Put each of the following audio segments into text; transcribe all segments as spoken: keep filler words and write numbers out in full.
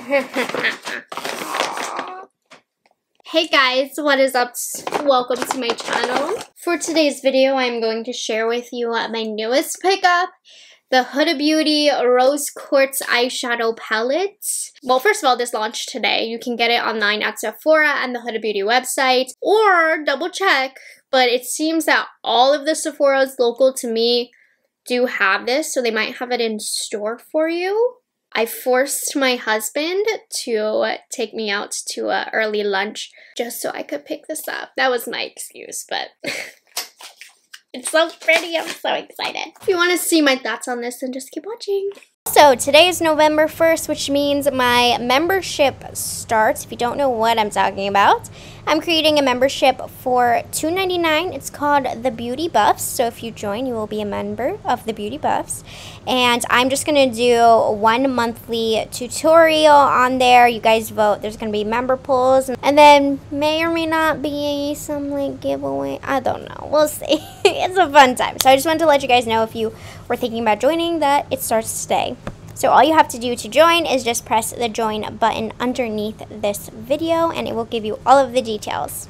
Hey guys, what is up? Welcome to my channel. For today's video, I'm going to share with you my newest pickup, the Huda Beauty Rose Quartz Eyeshadow Palette. Well, first of all, this launched today. You can get it online at Sephora and the Huda Beauty website, or double check, but it seems that all of the Sephoras local to me do have this, so they might have it in store for you. I forced my husband to take me out to an early lunch just so I could pick this up. That was my excuse, but it's so pretty. I'm so excited. If you want to see my thoughts on this, then just keep watching. So today is November first, which means my membership starts. If you don't know what I'm talking about, I'm creating a membership for two ninety-nine. It's called the Beauty Buffs. So if you join, you will be a member of the Beauty Buffs. And I'm just going to do one monthly tutorial on there. You guys vote. There's going to be member polls. And then may or may not be some like giveaway. I don't know. We'll see. It's a fun time. So I just wanted to let you guys know, if you were thinking about joining, that it starts today. So all you have to do to join is just press the join button underneath this video, and it will give you all of the details.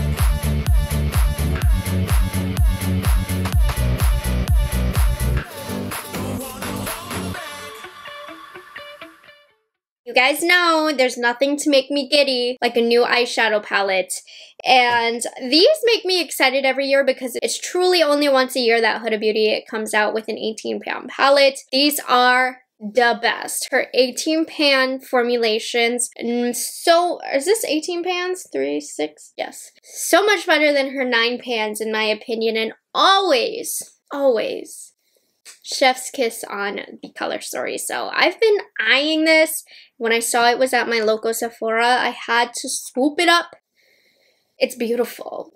You guys know there's nothing to make me giddy like a new eyeshadow palette. And these make me excited every year because it's truly only once a year that Huda Beauty comes out with an eighteen pan palette. These are the best. Her eighteen pan formulations. And so, is this eighteen pans? Three, six? Yes. So much better than her nine pans in my opinion, and always, always chef's kiss on the color story. So I've been eyeing this. When I saw it was at my local Sephora, I had to swoop it up. It's beautiful.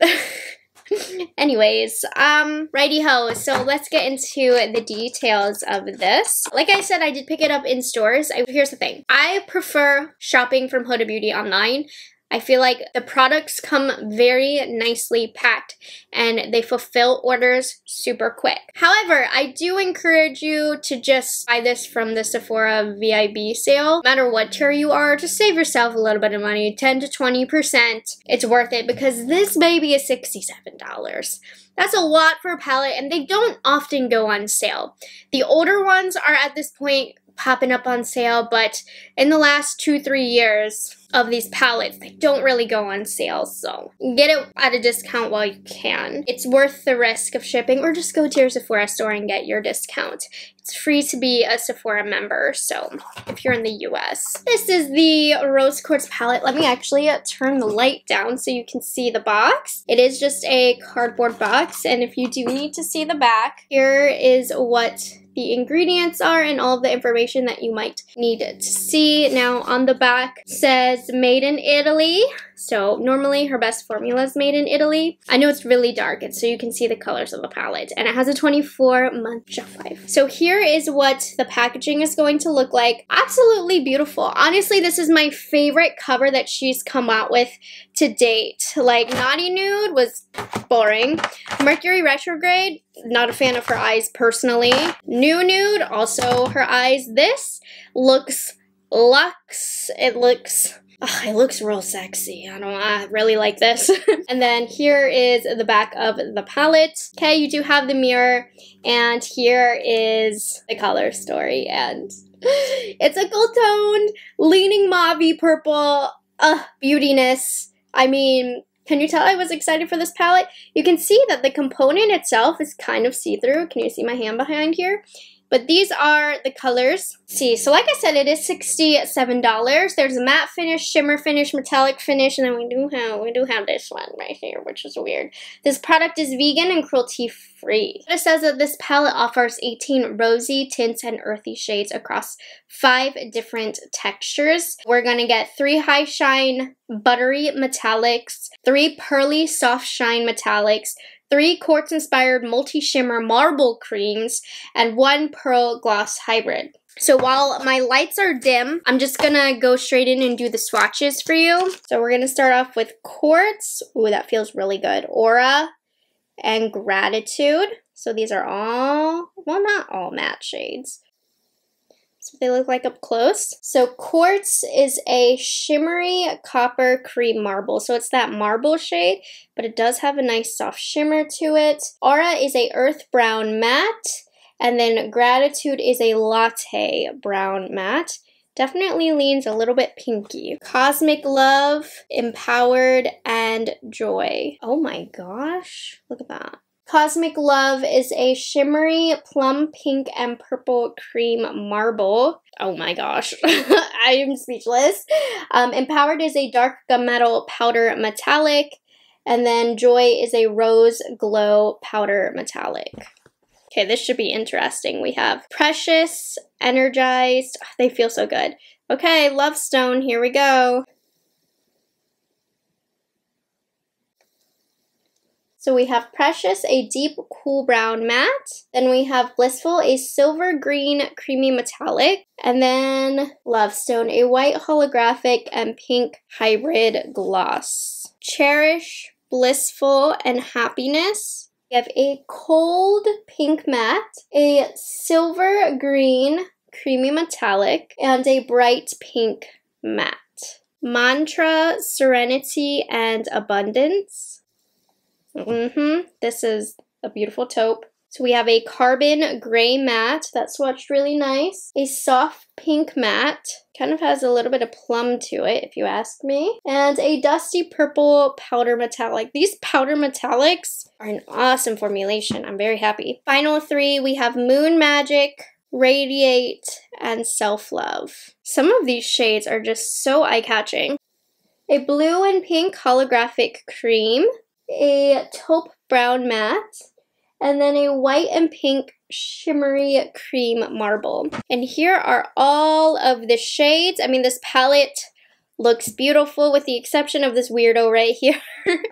Anyways, um, righty ho, so let's get into the details of this. Like I said, I did pick it up in stores. I, here's the thing. I prefer shopping from Huda Beauty online. I feel like the products come very nicely packed and they fulfill orders super quick. However, I do encourage you to just buy this from the Sephora V I B sale. No matter what tier you are, just save yourself a little bit of money, ten to twenty percent. It's worth it because this baby is sixty-seven dollars. That's a lot for a palette, and they don't often go on sale. The older ones are at this point popping up on sale, but in the last two, three years of these palettes, they don't really go on sale, so get it at a discount while you can. It's worth the risk of shipping, or just go to your Sephora store and get your discount. It's free to be a Sephora member, so if you're in the U S. This is the Rose Quartz palette. Let me actually uh, turn the light down so you can see the box. It is just a cardboard box, and if you do need to see the back, here is what the ingredients are and all of the information that you might need to see. Now on the back says made in Italy. So normally her best formula is made in Italy. I know it's really dark, and so you can see the colors of the palette, and it has a twenty-four month shelf life. So here is what the packaging is going to look like. Absolutely beautiful. Honestly, this is my favorite cover that she's come out with to date. Like Naughty Nude was boring. Mercury Retrograde, not a fan of her eyes personally. New Nude, also her eyes. This looks luxe. It looks Oh, it looks real sexy. I don't I really like this. And then here is the back of the palette. Okay, you do have the mirror, and here is the color story, and it's a gold toned, leaning mauvey purple. Uh, beautiness. I mean, can you tell I was excited for this palette? You can see that the component itself is kind of see-through. Can you see my hand behind here? But these are the colors. See, so like I said, it is sixty-seven dollars. There's a matte finish, shimmer finish, metallic finish, and then we do have we do have this one right here, which is weird. This product is vegan and cruelty-free. It says that this palette offers eighteen rosy tints and earthy shades across five different textures. We're gonna get three high shine buttery metallics, three pearly soft shine metallics, three quartz-inspired multi-shimmer marble creams, and one pearl gloss hybrid. So while my lights are dim, I'm just gonna go straight in and do the swatches for you. So we're gonna start off with Quartz. Ooh, that feels really good. Aura and Gratitude. So these are all, well, not all matte shades. That's what they look like up close. So Quartz is a shimmery copper cream marble. So it's that marble shade, but it does have a nice soft shimmer to it. Aura is a earth brown matte. And then Gratitude is a latte brown matte. Definitely leans a little bit pinky. Cosmic Love, Empowered, and Joy. Oh my gosh, look at that. Cosmic Love is a shimmery plum pink and purple cream marble. Oh my gosh, I am speechless. Um, Empowered is a dark gunmetal powder metallic. And then Joy is a rose glow powder metallic. Okay, this should be interesting. We have Precious, Energized. Oh, they feel so good. Okay, Love Stone, here we go. So we have Precious, a deep cool brown matte. Then we have Blissful, a silver green creamy metallic. And then Love Stone, a white holographic and pink hybrid gloss. Cherish, Blissful, and Happiness. We have a cold pink matte, a silver green creamy metallic, and a bright pink matte. Mantra, Serenity, and Abundance. Mm-hmm. This is a beautiful taupe. So we have a carbon gray matte that swatched really nice. A soft pink matte. Kind of has a little bit of plum to it, if you ask me. And a dusty purple powder metallic. These powder metallics are an awesome formulation. I'm very happy. Final three, we have Moon Magic, Radiate, and Self-Love. Some of these shades are just so eye-catching. A blue and pink holographic cream. A taupe brown matte. And then a white and pink shimmery cream marble. And here are all of the shades. I mean, this palette looks beautiful with the exception of this weirdo right here.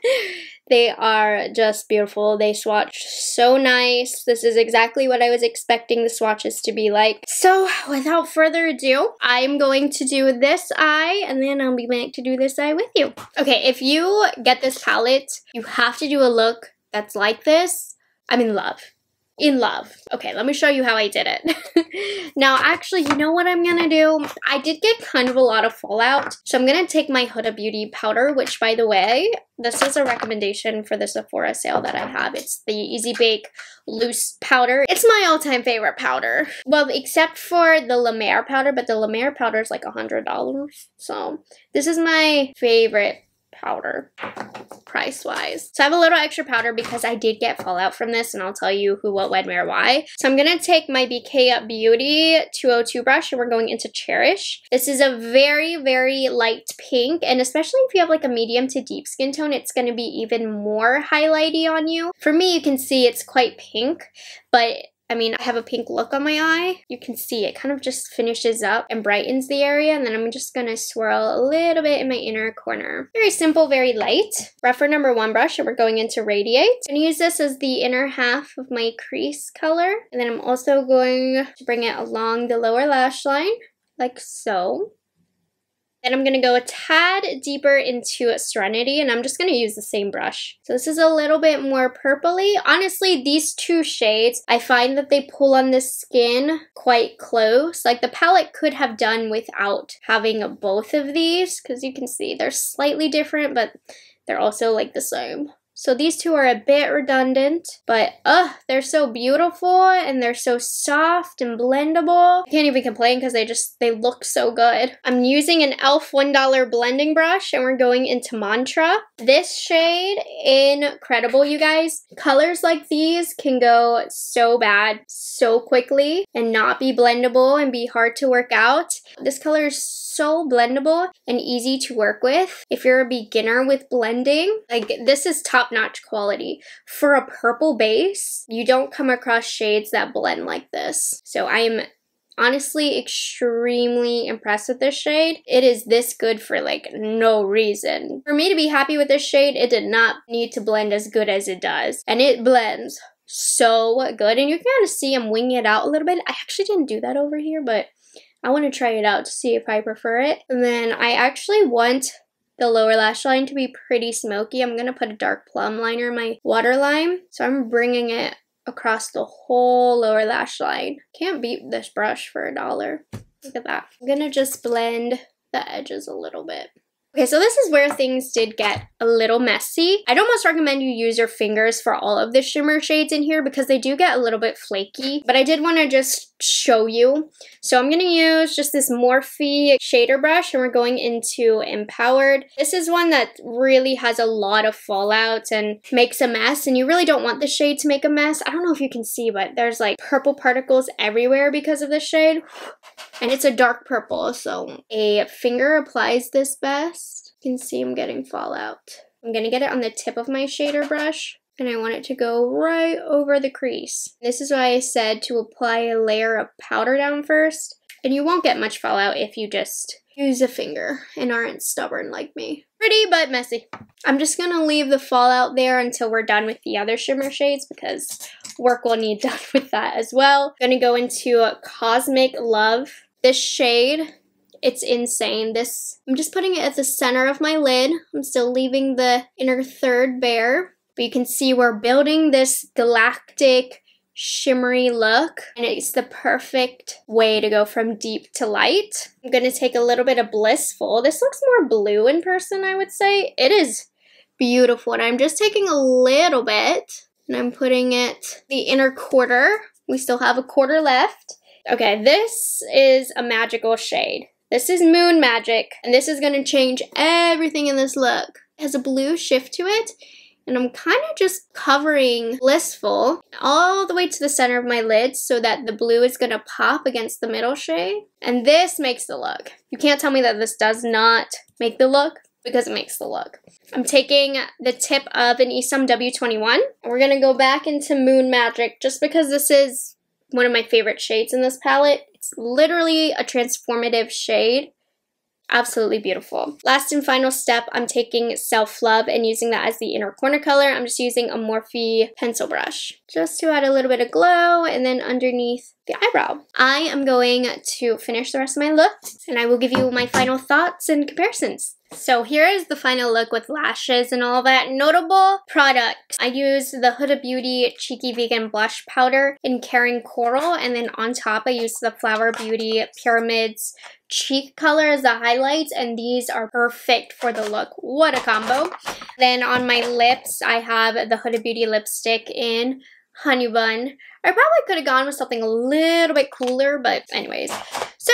They are just beautiful. They swatch so nice. This is exactly what I was expecting the swatches to be like. So without further ado, I'm going to do this eye and then I'll be back to do this eye with you. Okay, if you get this palette, you have to do a look that's like this. I'm in love. In love. Okay, let me show you how I did it. Now, actually, you know what I'm gonna do? I did get kind of a lot of fallout, so I'm gonna take my Huda Beauty powder, which, by the way, this is a recommendation for the Sephora sale that I have. It's the Easy Bake Loose Powder. It's my all-time favorite powder. Well, except for the La Mer powder, but the La Mer powder is like one hundred dollars. So, this is my favorite powder price-wise. So I have a little extra powder because I did get fallout from this, and I'll tell you who, what, when, where, why. So I'm gonna take my B K Beauty two oh two brush and we're going into Cherish. This is a very, very light pink, and especially if you have like a medium to deep skin tone, it's gonna be even more highlighty on you. For me, you can see it's quite pink, but I mean, I have a pink look on my eye. You can see it kind of just finishes up and brightens the area. And then I'm just going to swirl a little bit in my inner corner. Very simple, very light. Rougher number one brush, and we're going into Radiate. I'm going to use this as the inner half of my crease color. And then I'm also going to bring it along the lower lash line, like so. Then I'm going to go a tad deeper into Serenity, and I'm just going to use the same brush. So this is a little bit more purpley. Honestly, these two shades, I find that they pull on the skin quite close. Like the palette could have done without having both of these, because you can see they're slightly different, but they're also like the same. So these two are a bit redundant, but uh, they're so beautiful and they're so soft and blendable. I can't even complain because they just, they look so good. I'm using an e l f one dollar blending brush and we're going into Mantra. This shade, incredible, you guys. Colors like these can go so bad so quickly and not be blendable and be hard to work out. This color is so blendable and easy to work with. If you're a beginner with blending, like this is top-notch quality. For a purple base, you don't come across shades that blend like this. So I am honestly extremely impressed with this shade. It is this good for like no reason. For me to be happy with this shade, it did not need to blend as good as it does. And it blends so good. And you can kind of see I'm winging it out a little bit. I actually didn't do that over here, but I want to try it out to see if I prefer it. And then I actually want the lower lash line to be pretty smoky. I'm going to put a dark plum liner in my waterline. So I'm bringing it across the whole lower lash line. Can't beat this brush for a dollar. Look at that. I'm gonna just blend the edges a little bit. Okay, so this is where things did get a little messy. I'd almost recommend you use your fingers for all of the shimmer shades in here because they do get a little bit flaky, but I did want to just show you. So I'm going to use just this Morphe shader brush and we're going into Empowered. This is one that really has a lot of fallout and makes a mess, and you really don't want the shade to make a mess. I don't know if you can see, but there's like purple particles everywhere because of the shade, and it's a dark purple, so a finger applies this best. You can see I'm getting fallout. I'm going to get it on the tip of my shader brush, and I want it to go right over the crease. This is why I said to apply a layer of powder down first, and you won't get much fallout if you just use a finger and aren't stubborn like me. Pretty, but messy. I'm just going to leave the fallout there until we're done with the other shimmer shades because work will need done with that as well. I'm going to go into Cosmic Love. This shade, it's insane. This, I'm just putting it at the center of my lid. I'm still leaving the inner third bare. But you can see we're building this galactic, shimmery look, and it's the perfect way to go from deep to light. I'm going to take a little bit of Blissful. This looks more blue in person, I would say. It is beautiful, and I'm just taking a little bit, and I'm putting it the inner quarter. We still have a quarter left. Okay, this is a magical shade. This is Moon Magic, and this is going to change everything in this look. It has a blue shift to it, and I'm kind of just covering Blissful all the way to the center of my lid so that the blue is going to pop against the middle shade. And this makes the look. You can't tell me that this does not make the look because it makes the look. I'm taking the tip of an Isom W twenty-one. And we're going to go back into Moon Magic just because this is one of my favorite shades in this palette. It's literally a transformative shade. Absolutely beautiful. Last and final step, I'm taking Self Love and using that as the inner corner color. I'm just using a Morphe pencil brush just to add a little bit of glow, and then underneath the eyebrow. I am going to finish the rest of my look, and I will give you my final thoughts and comparisons. So here is the final look with lashes and all that. Notable products. I use the Huda Beauty Cheeky Vegan Blush Powder in Caring Coral, and then on top I use the Flower Beauty Pyramids Cheek Color as the highlights, and these are perfect for the look. What a combo. Then on my lips, I have the Huda Beauty lipstick in Honey Bun. I probably could have gone with something a little bit cooler, but anyways. So,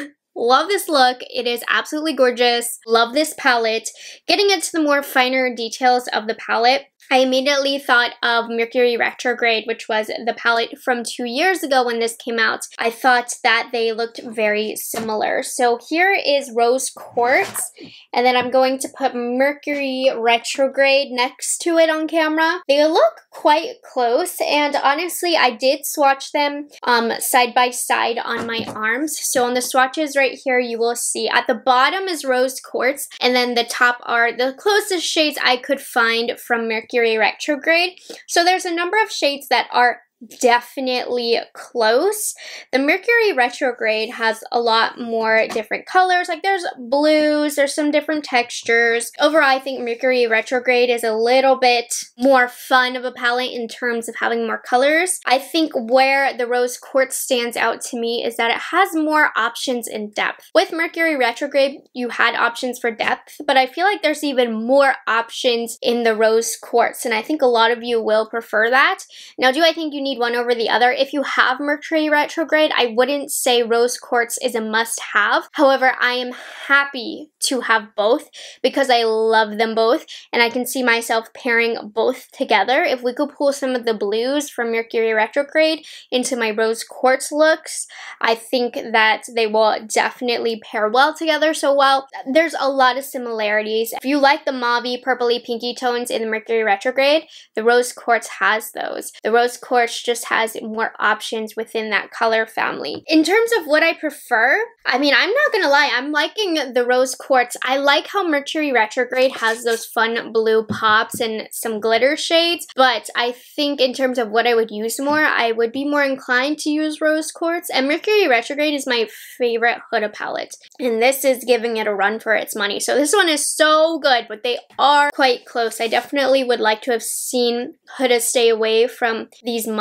love this look. It is absolutely gorgeous. Love this palette. Getting into the more finer details of the palette, I immediately thought of Mercury Retrograde, which was the palette from two years ago when this came out. I thought that they looked very similar. So here is Rose Quartz, and then I'm going to put Mercury Retrograde next to it on camera. They look quite close, and honestly, I did swatch them um, side by side on my arms. So on the swatches right here, you will see at the bottom is Rose Quartz, and then the top are the closest shades I could find from Mercury Retrograde. So there's a number of shades that are definitely close. The Mercury Retrograde has a lot more different colors. Like there's blues, there's some different textures. Overall, I think Mercury Retrograde is a little bit more fun of a palette in terms of having more colors. I think where the Rose Quartz stands out to me is that it has more options in depth. With Mercury Retrograde, you had options for depth, but I feel like there's even more options in the Rose Quartz, and I think a lot of you will prefer that. Now, do I think you need need one over the other? If you have Mercury Retrograde, I wouldn't say Rose Quartz is a must-have. However, I am happy to have both because I love them both, and I can see myself pairing both together. If we could pull some of the blues from Mercury Retrograde into my Rose Quartz looks, I think that they will definitely pair well together. So while there's a lot of similarities, if you like the mauvey, purpley, pinky tones in the Mercury Retrograde, the Rose Quartz has those. The Rose Quartz just has more options within that color family. In terms of what I prefer, I mean, I'm not gonna lie, I'm liking the Rose Quartz. I like how Mercury Retrograde has those fun blue pops and some glitter shades, but I think in terms of what I would use more, I would be more inclined to use Rose Quartz, and Mercury Retrograde is my favorite Huda palette, and this is giving it a run for its money. So this one is so good, but they are quite close. I definitely would like to have seen Huda stay away from these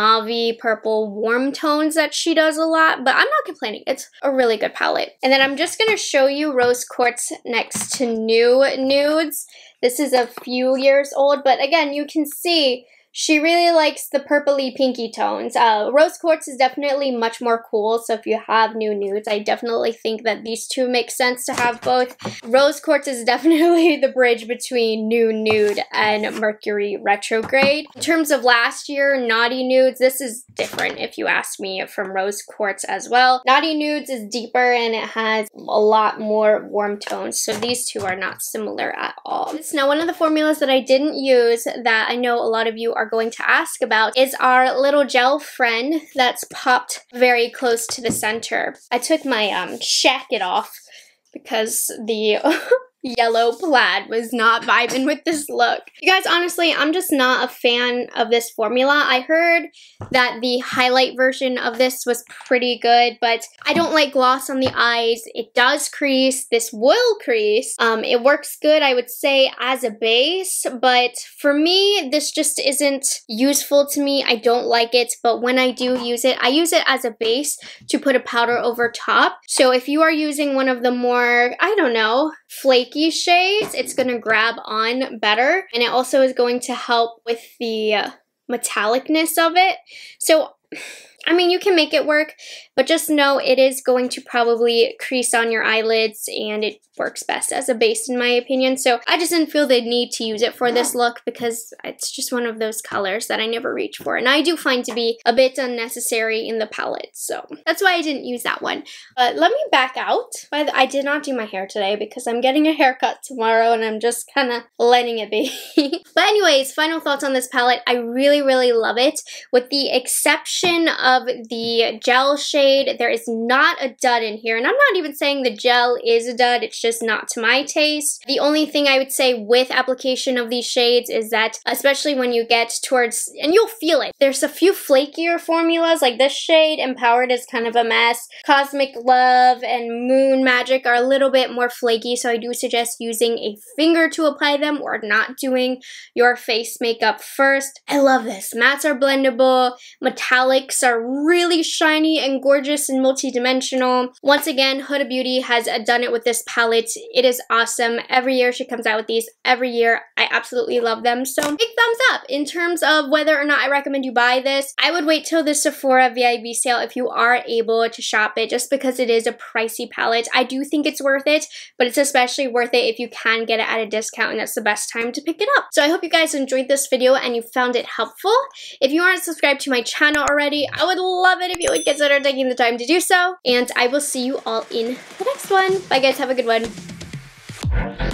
mauve purple warm tones that she does a lot, but I'm not complaining. It's a really good palette. And then I'm just going to show you Rose Quartz next to New Nudes. This is a few years old, but again, you can see she really likes the purpley pinky tones. Uh, Rose Quartz is definitely much more cool, so if you have New Nudes, I definitely think that these two make sense to have both. Rose Quartz is definitely the bridge between New Nude and Mercury Retrograde. In terms of last year, Naughty Nudes, this is different if you ask me, from Rose Quartz as well. Naughty Nudes is deeper and it has a lot more warm tones, so these two are not similar at all. Now, one of the formulas that I didn't use that I know a lot of you are going to ask about is our little gel friend that's popped very close to the center. I took my um, jacket off because the yellow plaid was not vibing with this look. You guys, honestly, I'm just not a fan of this formula. I heard that the highlight version of this was pretty good, but I don't like gloss on the eyes. It does crease. This will crease. Um, it works good, I would say, as a base, but for me, this just isn't useful to me. I don't like it, but when I do use it, I use it as a base to put a powder over top. So if you are using one of the more, I don't know, flaky shades, it's going to grab on better, and it also is going to help with the uh, metallicness of it. So I mean, you can make it work, but just know it is going to probably crease on your eyelids, and it works best as a base in my opinion. So I just didn't feel the need to use it for this look because it's just one of those colors that I never reach for, and I do find to be a bit unnecessary in the palette. So that's why I didn't use that one. But let me back out. By the, I did not do my hair today because I'm getting a haircut tomorrow and I'm just kind of letting it be. But anyways, final thoughts on this palette. I really, really love it. With the exception of the gel shade, there is not a dud in here, and I'm not even saying the gel is a dud, it's just not to my taste. The only thing I would say with application of these shades is that, especially when you get towards, and you'll feel it, there's a few flakier formulas, like this shade, Empowered, is kind of a mess. Cosmic Love and Moon Magic are a little bit more flaky, so I do suggest using a finger to apply them or not doing your face makeup first. I love this. Mattes are blendable, metallics are really shiny and gorgeous and multi-dimensional. Once again, Huda Beauty has done it with this palette. It is awesome. Every year she comes out with these. Every year. I absolutely love them. So big thumbs up. In terms of whether or not I recommend you buy this, I would wait till the Sephora V I B sale if you are able to shop it, just because it is a pricey palette. I do think it's worth it, but it's especially worth it if you can get it at a discount, and that's the best time to pick it up. So I hope you guys enjoyed this video and you found it helpful. If you aren't subscribed to my channel already, I would love it if you would consider taking the time to do so, and I will see you all in the next one. Bye guys, have a good one.